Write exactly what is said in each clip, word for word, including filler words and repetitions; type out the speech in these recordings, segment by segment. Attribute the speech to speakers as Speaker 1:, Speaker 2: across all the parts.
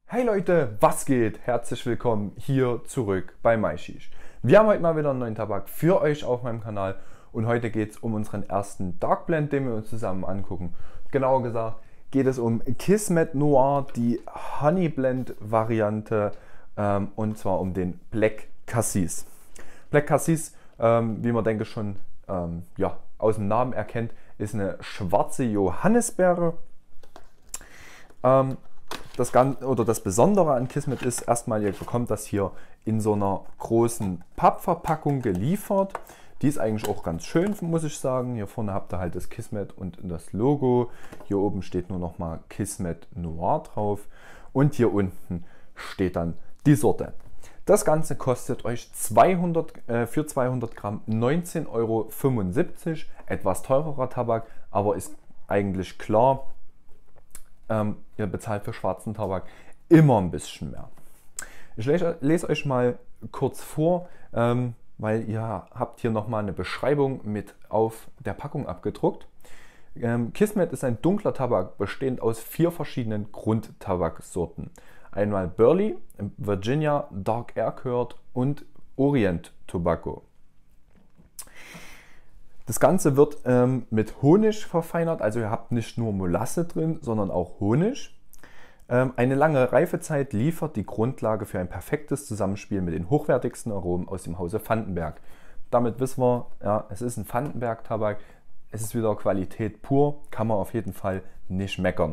Speaker 1: Hey Leute, was geht? Herzlich willkommen hier zurück bei MyShish. Wir haben heute mal wieder einen neuen Tabak für euch auf meinem Kanal und heute geht es um unseren ersten Dark Blend, den wir uns zusammen angucken. Genauer gesagt geht es um Kismet Noir, die Honey Blend Variante ähm, und zwar um den Black Cassis. Black Cassis, ähm, wie man denke schon ähm, ja, aus dem Namen erkennt, ist eine schwarze Johannisbeere. Ähm, Das, Ganze, oder das Besondere an Kismet ist erstmal, ihr bekommt das hier in so einer großen Pappverpackung geliefert. Die ist eigentlich auch ganz schön, muss ich sagen. Hier vorne habt ihr halt das Kismet und das Logo. Hier oben steht nur noch mal Kismet Noir drauf. Und hier unten steht dann die Sorte. Das Ganze kostet euch zweihundert, äh, für zweihundert Gramm neunzehn Euro fünfundsiebzig. Etwas teurerer Tabak, aber ist eigentlich klar. Ähm, ihr bezahlt für schwarzen Tabak immer ein bisschen mehr. Ich lese, lese euch mal kurz vor, ähm, weil ihr habt hier nochmal eine Beschreibung mit auf der Packung abgedruckt. Ähm, Kismet ist ein dunkler Tabak, bestehend aus vier verschiedenen Grundtabaksorten. Einmal Burley, Virginia, Dark Air und Orient Tobacco. Das Ganze wird ähm, mit Honig verfeinert, also ihr habt nicht nur Molasse drin, sondern auch Honig. Ähm, eine lange Reifezeit liefert die Grundlage für ein perfektes Zusammenspiel mit den hochwertigsten Aromen aus dem Hause Vandenberg. Damit wissen wir, ja, es ist ein Vandenberg-Tabak, es ist wieder Qualität pur, kann man auf jeden Fall nicht meckern.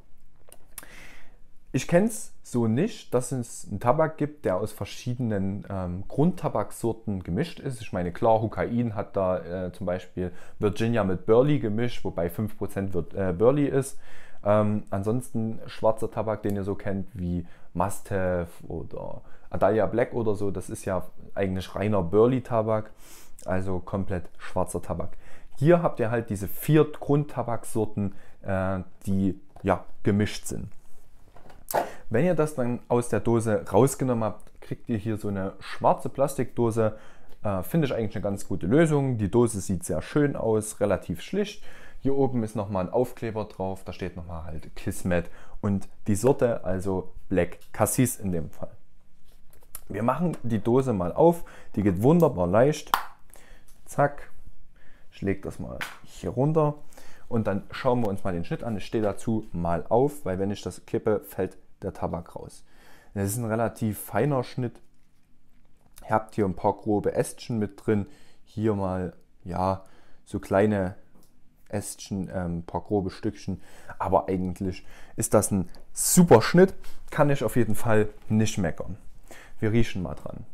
Speaker 1: Ich kenne es so nicht, dass es einen Tabak gibt, der aus verschiedenen ähm, Grundtabaksorten gemischt ist. Ich meine, klar, Hukain hat da äh, zum Beispiel Virginia mit Burley gemischt, wobei fünf Prozent wird, äh, Burley ist. Ähm, ansonsten schwarzer Tabak, den ihr so kennt, wie Must Have oder Adalia Black oder so, das ist ja eigentlich reiner Burley-Tabak, also komplett schwarzer Tabak. Hier habt ihr halt diese vier Grundtabaksorten, äh, die ja gemischt sind. Wenn ihr das dann aus der Dose rausgenommen habt, kriegt ihr hier so eine schwarze Plastikdose. Äh, Finde ich eigentlich eine ganz gute Lösung. Die Dose sieht sehr schön aus, relativ schlicht. Hier oben ist nochmal ein Aufkleber drauf, da steht nochmal halt Kismet und die Sorte, also Black Cassis in dem Fall. Wir machen die Dose mal auf, die geht wunderbar leicht. Zack, ich lege das mal hier runter. Und dann schauen wir uns mal den Schnitt an. Ich stehe dazu mal auf, weil wenn ich das kippe, fällt der Tabak raus. Das ist ein relativ feiner Schnitt. Ihr habt hier ein paar grobe Ästchen mit drin. Hier mal, ja, so kleine Ästchen, ein ähm, paar grobe Stückchen. Aber eigentlich ist das ein super Schnitt. Kann ich auf jeden Fall nicht meckern. Wir riechen mal dran.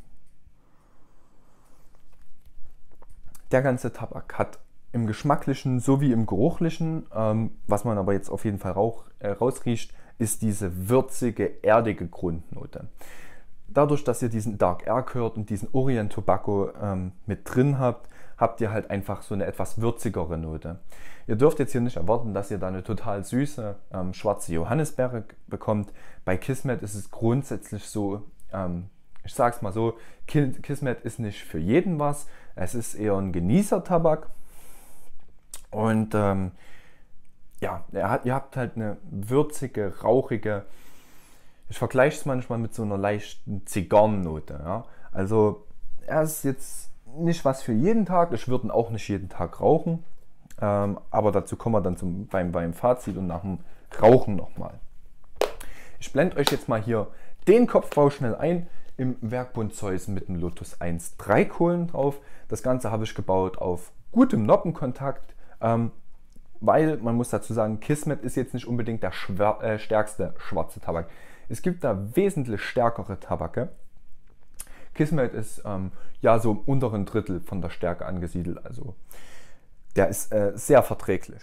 Speaker 1: Der ganze Tabak hat im geschmacklichen sowie im geruchlichen, ähm, was man aber jetzt auf jeden Fall rauch, äh, rausriecht, ist diese würzige, erdige Grundnote. Dadurch, dass ihr diesen Dark Air und diesen Orient Tobacco ähm, mit drin habt, habt ihr halt einfach so eine etwas würzigere Note. Ihr dürft jetzt hier nicht erwarten, dass ihr da eine total süße ähm, schwarze Johannisbeere bekommt. Bei Kismet ist es grundsätzlich so, ähm, ich sage es mal so, Kismet ist nicht für jeden was. Es ist eher ein Genießer-Tabak. Und ähm, ja, er hat, ihr habt halt eine würzige, rauchige, ich vergleiche es manchmal mit so einer leichten Zigarrennote. Ja? Also er ist jetzt nicht was für jeden Tag, ich würde ihn auch nicht jeden Tag rauchen, ähm, aber dazu kommen wir dann zum, beim, beim Fazit und nach dem Rauchen nochmal. Ich blende euch jetzt mal hier den Kopfbau schnell ein, im Werkbund Zeus mit dem Lotus eins Punkt drei Kohlen drauf. Das Ganze habe ich gebaut auf gutem Noppenkontakt. Ähm, weil man muss dazu sagen, Kismet ist jetzt nicht unbedingt der schwer, äh, stärkste schwarze Tabak. Es gibt da wesentlich stärkere Tabake. Kismet ist ähm, ja so im unteren Drittel von der Stärke angesiedelt, also der ist äh, sehr verträglich.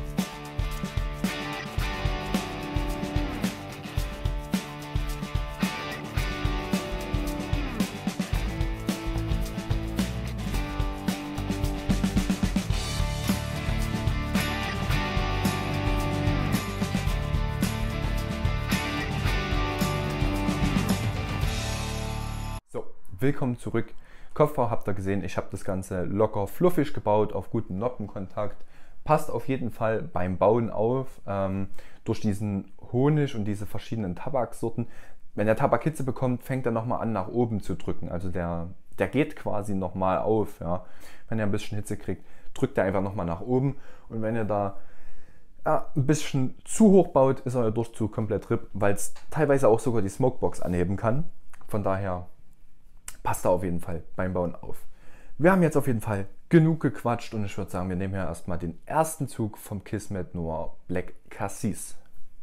Speaker 1: Willkommen zurück. Kopfbau habt ihr gesehen, ich habe das Ganze locker fluffig gebaut, auf guten Noppenkontakt. Passt auf jeden Fall beim Bauen auf. Ähm, durch diesen Honig und diese verschiedenen Tabaksorten wenn der Tabak Hitze bekommt, fängt er nochmal an nach oben zu drücken. Also der, der geht quasi nochmal auf. Ja. Wenn er ein bisschen Hitze kriegt, drückt er einfach nochmal nach oben. Und wenn ihr da ja, ein bisschen zu hoch baut, ist euer Durchzug komplett R I P, weil es teilweise auch sogar die Smokebox anheben kann. Von daher passt da auf jeden Fall beim Bauen auf. Wir haben jetzt auf jeden Fall genug gequatscht und ich würde sagen, wir nehmen hier erstmal den ersten Zug vom Kismet Noir Black Cassis.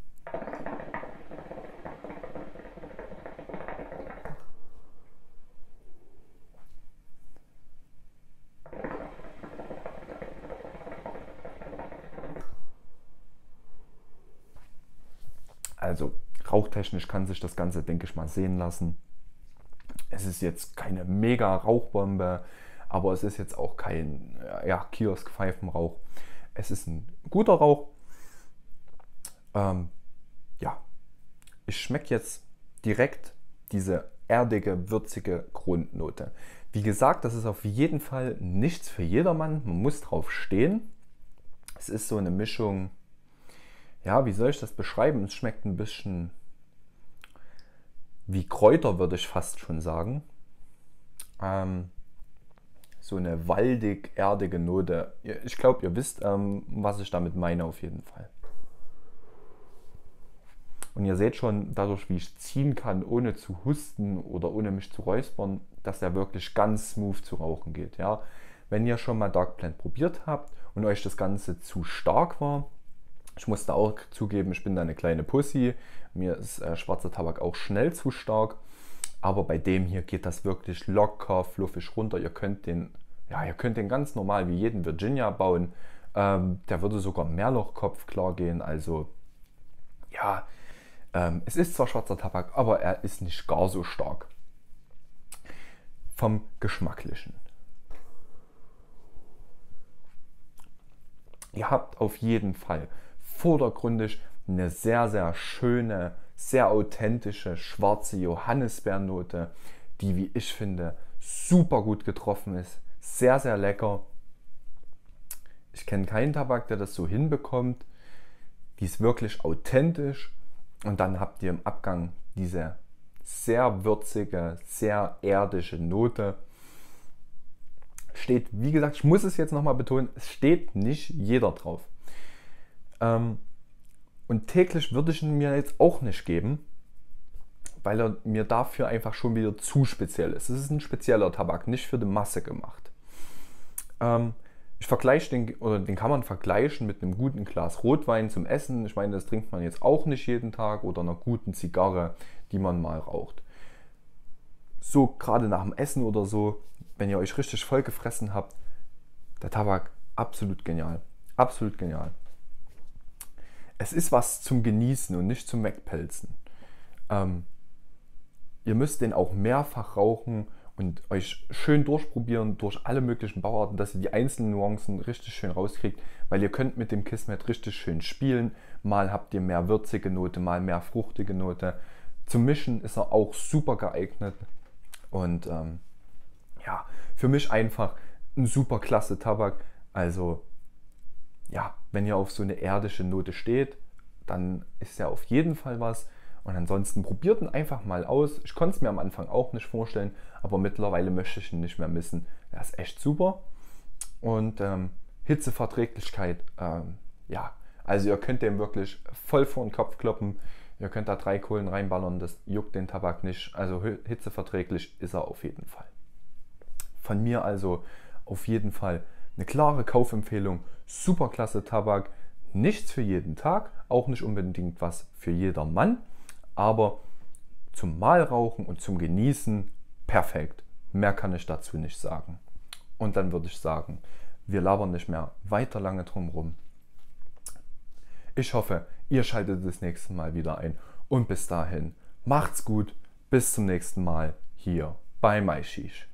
Speaker 1: Also rauchtechnisch kann sich das Ganze, denke ich mal, sehen lassen. Es ist jetzt keine mega Rauchbombe, aber es ist jetzt auch kein ja, Kiosk-Pfeifenrauch. Es ist ein guter Rauch. Ähm, ja, ich schmecke jetzt direkt diese erdige, würzige Grundnote. Wie gesagt, das ist auf jeden Fall nichts für jedermann. Man muss drauf stehen. Es ist so eine Mischung. Ja, wie soll ich das beschreiben? Es schmeckt ein bisschen wie Kräuter, würde ich fast schon sagen. Ähm, so eine waldig-erdige Note. Ich glaube, ihr wisst, ähm, was ich damit meine auf jeden Fall. Und ihr seht schon, dadurch, wie ich ziehen kann, ohne zu husten oder ohne mich zu räuspern, dass der wirklich ganz smooth zu rauchen geht. Ja? Wenn ihr schon mal Dark Blend probiert habt und euch das Ganze zu stark war, ich musste auch zugeben, ich bin da eine kleine Pussy. Mir ist äh, schwarzer Tabak auch schnell zu stark. Aber bei dem hier geht das wirklich locker, fluffig runter. Ihr könnt den, ja, ihr könnt den ganz normal wie jeden Virginia bauen. Ähm, der würde sogar Mehrlochkopf klar gehen. Also ja, ähm, es ist zwar schwarzer Tabak, aber er ist nicht gar so stark. Vom Geschmacklichen. Ihr habt auf jeden Fall vordergründig eine sehr, sehr schöne, sehr authentische schwarze Johannisbeernote, die, wie ich finde, super gut getroffen ist. Sehr, sehr lecker. Ich kenne keinen Tabak, der das so hinbekommt. Die ist wirklich authentisch. Und dann habt ihr im Abgang diese sehr würzige, sehr erdische Note. Steht, wie gesagt, ich muss es jetzt nochmal betonen, es steht nicht jeder drauf. Ähm, und täglich würde ich ihn mir jetzt auch nicht geben, weil er mir dafür einfach schon wieder zu speziell ist. Es ist ein spezieller Tabak, nicht für die Masse gemacht. Ähm, ich vergleiche den, oder den kann man vergleichen mit einem guten Glas Rotwein zum Essen. Ich meine, das trinkt man jetzt auch nicht jeden Tag, oder einer guten Zigarre, die man mal raucht. So gerade nach dem Essen oder so, wenn ihr euch richtig voll gefressen habt, der Tabak absolut genial. Absolut genial. Es ist was zum Genießen und nicht zum Wegpelzen. Ähm, ihr müsst den auch mehrfach rauchen und euch schön durchprobieren durch alle möglichen Bauarten, dass ihr die einzelnen Nuancen richtig schön rauskriegt, weil ihr könnt mit dem Kismet richtig schön spielen. Mal habt ihr mehr würzige Note, mal mehr fruchtige Note. Zum Mischen ist er auch super geeignet und ähm, ja, für mich einfach ein super klasse Tabak. Also ja, wenn ihr auf so eine erdische Note steht, dann ist ja auf jeden Fall was. Und ansonsten probiert ihn einfach mal aus. Ich konnte es mir am Anfang auch nicht vorstellen, aber mittlerweile möchte ich ihn nicht mehr missen. Er ist echt super. Und ähm, Hitzeverträglichkeit, ähm, ja, also ihr könnt den wirklich voll vor den Kopf kloppen. Ihr könnt da drei Kohlen reinballern, das juckt den Tabak nicht. Also hitzeverträglich ist er auf jeden Fall. Von mir also auf jeden Fall eine klare Kaufempfehlung. Super klasse Tabak. Nichts für jeden Tag, auch nicht unbedingt was für jedermann, aber zum Malrauchen und zum Genießen perfekt. Mehr kann ich dazu nicht sagen. Und dann würde ich sagen, wir labern nicht mehr weiter lange drum rum. Ich hoffe, ihr schaltet das nächste Mal wieder ein und bis dahin macht's gut, bis zum nächsten Mal hier bei MyShish.